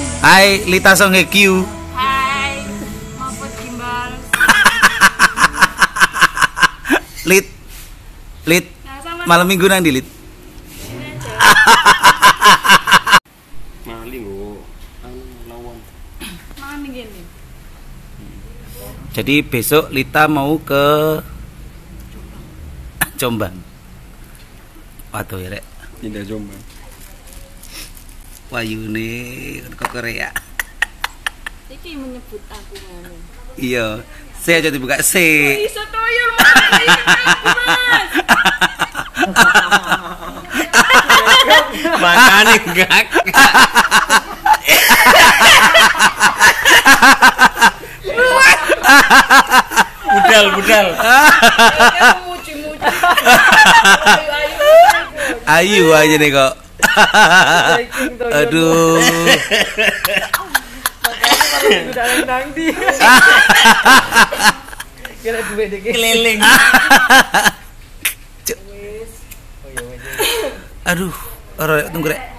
Hai Lita Songekyu. Hai, Mahfud Gimbal. Lit. Nah, sama Malam minggu nang di Lit. ini aja. Maling kok. Lawan. Malam minggu ini. Jadi besok Lita mau ke Jombang. Waduh ya rek. Pindah Jombang. Wayune ke Korea. Iki menyebut aku ngono. Iya. Saya jadi buka C. Iso toyol Mas. Makane enggak. Budal. Muji-muji. Ayu aja nih kok. Aduh. Kira duit iki. Keliling. Aduh, ora tunggu rek.